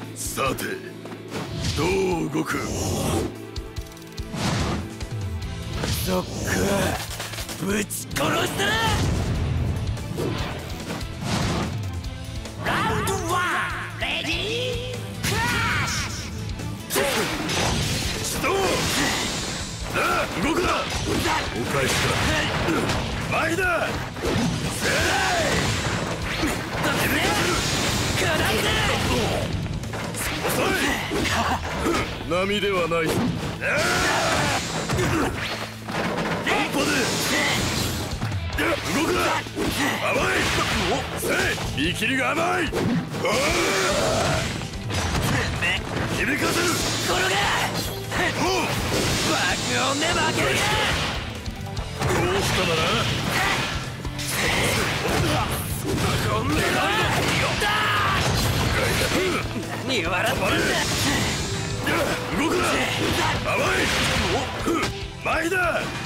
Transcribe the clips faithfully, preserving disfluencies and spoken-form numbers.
さてどう動く？ そっか、ぶち殺した。ラウンドワン、レディークラッシュ。 始動。ああ、動くな。お返しだ。前だ。せい。遅い。波ではない。一歩で動くな。甘い。せい、見切りが甘い。響かせる。 転げ。爆音で負けるか。 どうしたなら。爆音でないの。 何笑ってんだ。 動くな。甘い。前だ。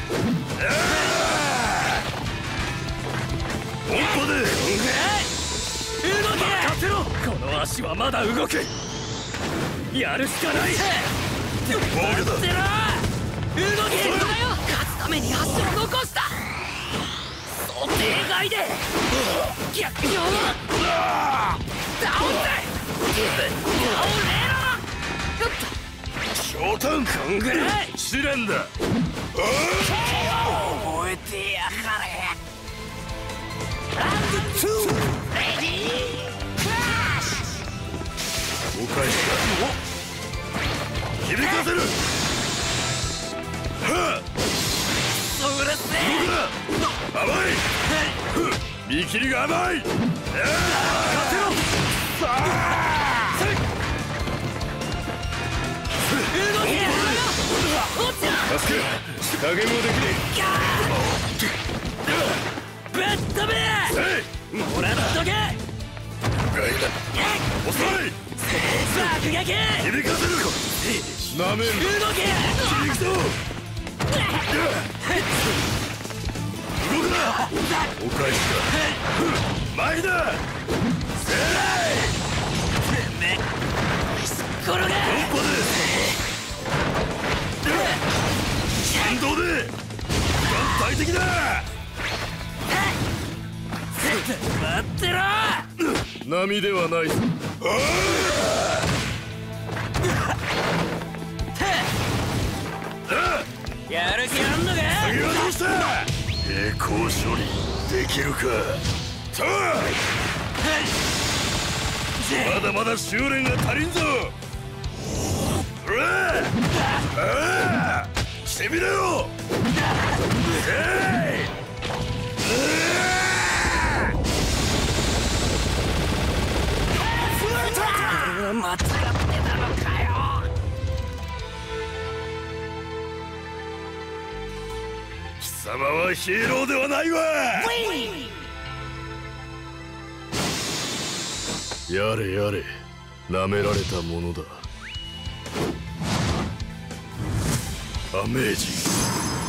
本歩で動け。任せろ。この足はまだ動く。やるしかない。 防御だ。 動け。勝つために足を残した。想定外で逆境を倒せ。倒れろ。 昇胆。 こんぐらい試練だ。 覚えてやがれ。ラウンドツー、レディークラッシュ。 お返しだ。響かせる。はあ、 それせ動くな。甘い。見切りが甘い。勝てろ。さあ、 動け。落ちろ。 助け、加減もできねぶっ飛べ。 え。 もらっとけ。 遅い。 爆撃。 響かせる。なめんな。 動け。 行くぞ。動くな。お返しだ。前だ。せい。 転げ。 本歩で振動で一番大敵だ。 待ってろ。 波ではないぞ。 やる気あんのか。 次はどうした。栄光処理できるか。さあ、まだまだ修練が足りんぞ。うわああ、してみろよ。えい。 間違ってたのかよ。 貴様はヒーローではないわ。やれやれ、なめられたものだ。アメージング。